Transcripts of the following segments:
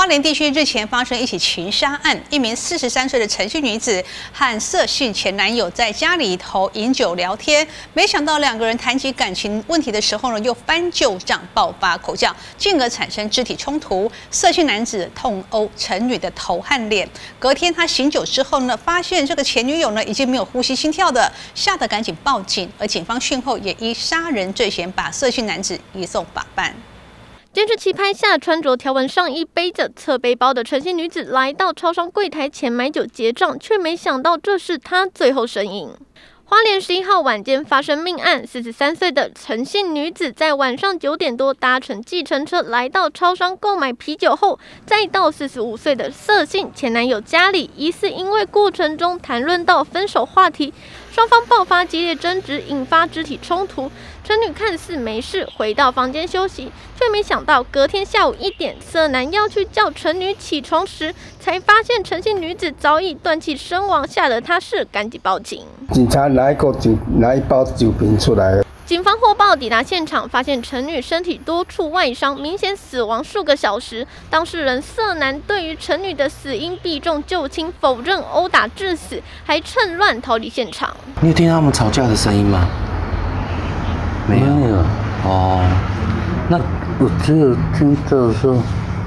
花莲地区日前发生一起情杀案，一名43岁的陈姓女子和色姓前男友在家里头饮酒聊天，没想到两个人谈起感情问题的时候呢，又翻旧账爆发口角，进而产生肢体冲突。色姓男子痛殴陈女的头和脸。隔天他醒酒之后呢，发现这个前女友呢已经没有呼吸心跳的，吓得赶紧报警。而警方讯后也依杀人罪嫌把色姓男子移送法办。 监视器拍下穿着条纹上衣、背着侧背包的陈姓女子来到超商柜台前买酒结账，却没想到这是她最后身影。花莲11号晚间发生命案，43岁的陈姓女子在晚上9点多搭乘计程车来到超商购买啤酒后，再到45岁的色姓前男友家里，疑似因为过程中谈论到分手话题，双方爆发激烈争执，引发肢体冲突。陈女看似没事，回到房间休息，却没想到隔天下午1点，色男要去叫陈女起床时，才发现陈姓女子早已断气身亡，吓得她是赶紧报警。 警察拿一包酒瓶出来。 警方获报抵达现场，发现陈女身体多处外伤，明显死亡数个小时。当事人色男对于陈女的死因避重就轻，否认殴打致死，还趁乱逃离现场。 你有听到他们吵架的声音吗？没有。哦，那我只有听到说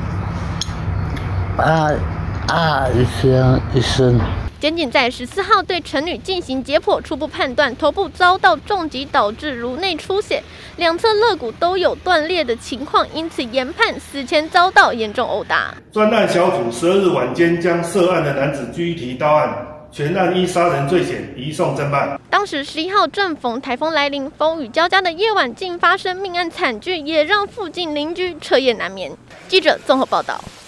一声。 检警在14号对陈女进行解剖，初步判断头部遭到重击，导致颅内出血，两侧肋骨都有断裂的情况，因此研判死前遭到严重殴打。 专案小组12日晚间将涉案的男子拘提到案，全案依杀人罪嫌移送侦办。 当时11号正逢台风来临，风雨交加的夜晚竟发生命案惨剧，也让附近邻居彻夜难眠。记者综合报道。